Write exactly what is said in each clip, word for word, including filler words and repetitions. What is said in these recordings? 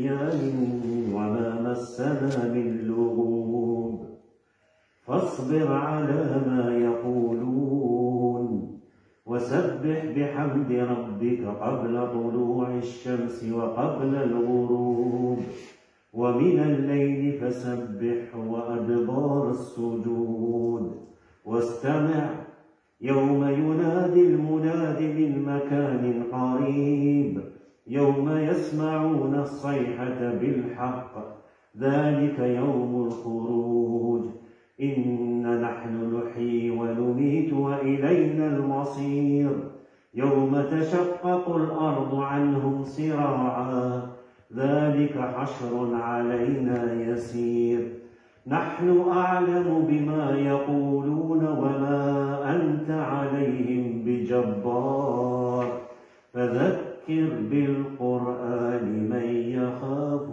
أيام وما مسنا من لغوب فاصبر على ما يقولون وسبح بحمد ربك قبل طلوع الشمس وقبل الغروب ومن الليل فسبح وأدبار السجود واستمع يوم ينادي المناد من مكان قريب يوم يسمعون الصيحة بالحق ذلك يوم الخروج إن نحن نحيي ونميت وإلينا المصير يوم تشقق الأرض عنهم سراعا ذلك حشر علينا يسير نحن أعلم بما يقولون وما أنت عليهم بجبار فذكر بالقرآن من يخاف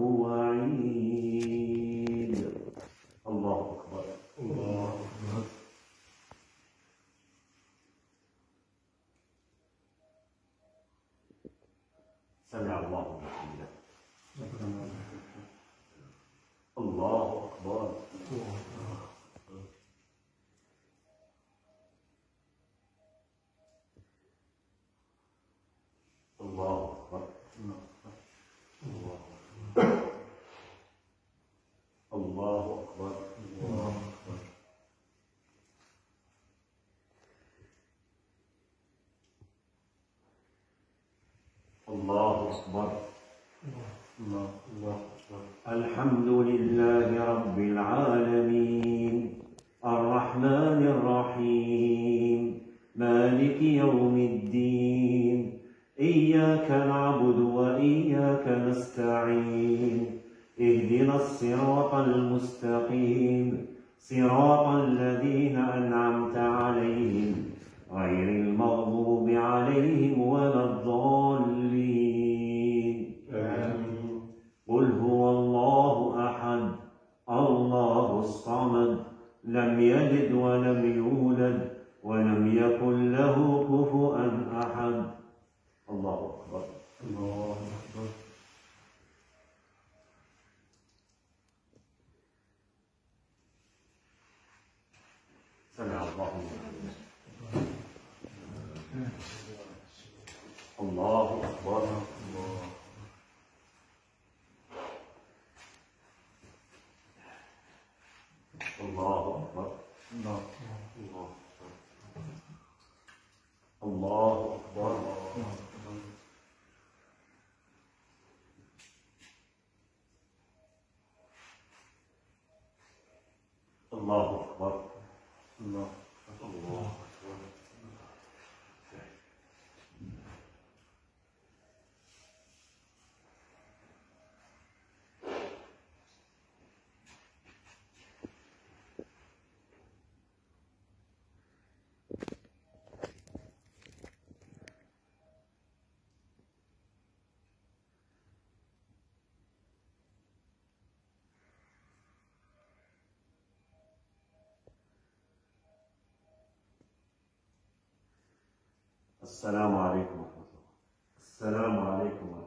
وعيد. الله أكبر. الله أكبر. سمع الله لمن حمده. الله أكبر. الله أكبر. الله أكبر. الله أكبر. الله أكبر. الحمد لله رب العالمين الرحمن الرحيم مالك يوم الدين إياك نعبد وإياك نستعين اهدنا الصراط المستقيم صراط الذين أنعمت عليهم غير المغضوب عليهم ولا الضالين. آمين. قل هو الله أحد الله الصمد لم يلد ولم يولد ولم يكن له كفوا أحد. الله أكبر. الله أكبر. سمع الله لمن حمده. الله أكبر. الله أكبر. الله أكبر. الله أكبر. الله الله أكبر. السلام عليكم ورحمة الله. السلام عليكم ورحمة الله.